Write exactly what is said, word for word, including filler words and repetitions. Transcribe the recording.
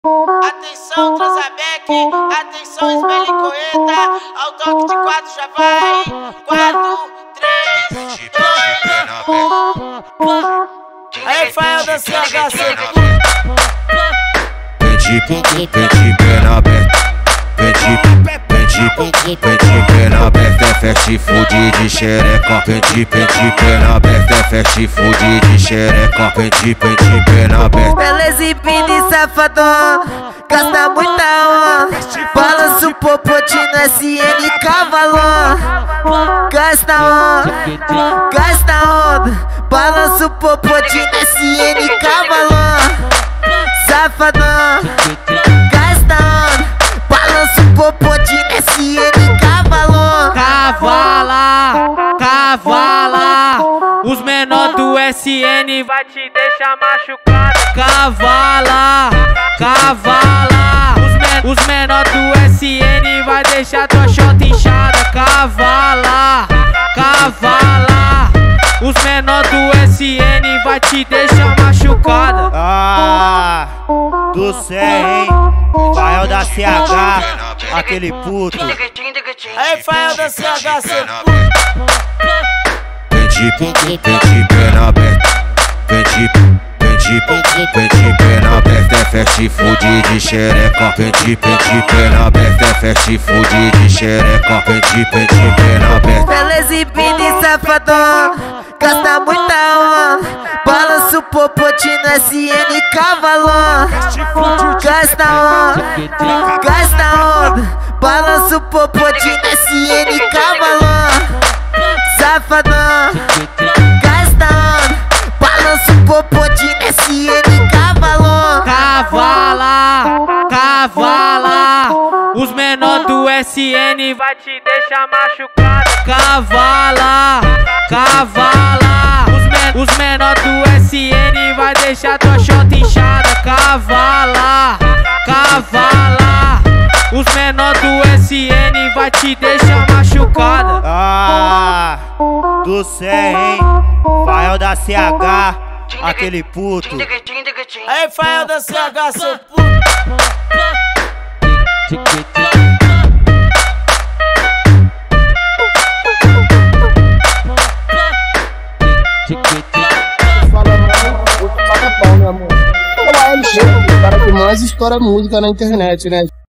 Atenção, Transabec, atenção, Esmelicoeta, ao toque de quatro já vai. Quatro, três, dois. Aí, Fael da C H C. Pede, pede, pede, pena aberta. Pede, pede, pede, pede, pena aberta. É fast food de xereca. Pede, pede, pena aberta. É fast food de xereca. Pede, pede, pena aberta. Ela exibindo e safadão, gasta muita onda. Balança o popote no S N cavalão. Gasta onda, gasta onda. Balança o popote no S N cavalão. Safadão, gasta onda. Balança o popote no S N cavalão. Cavala, cavala. Os menor do S N vai te deixar machucado. Cavala, cavala. Os, men os menor do S N vai deixar tua chota inchada. Cavala, cavala. Os menor do S N vai te deixar machucada. Ah, do céu, hein? Fael da C H, aquele puto. Aí, Fael da C H C. Pede, pede, pede, pena aberta. Pede, pede, pede, pede, pena aberta. É fast food de xereca. Pede, pede, pena aberta. É fast food de xereca. Pede, pede, pena aberta. Ela exibindo e safadão, gasta muita onda. Balança o popote no S N cavalão. Gasta onda, gasta onda. Balança o popote no S N cavalão. Safadão, gasta onda. Balança o popote no S N cavalão. Cavala, cavala. Os menor do S N vai te deixar machucado. Cavala, cavala. Os, men os menor do S N vai deixar tua chota inchada. Cavala, cavala. Os menor do S N vai te deixar machucada. Ah, do céu, hein? Fael da C H, aquele puto. Aí, Fael da C H, seu puto. Fala, paga pau, meu amor. O A L G, o cara que mais estoura música na internet, né?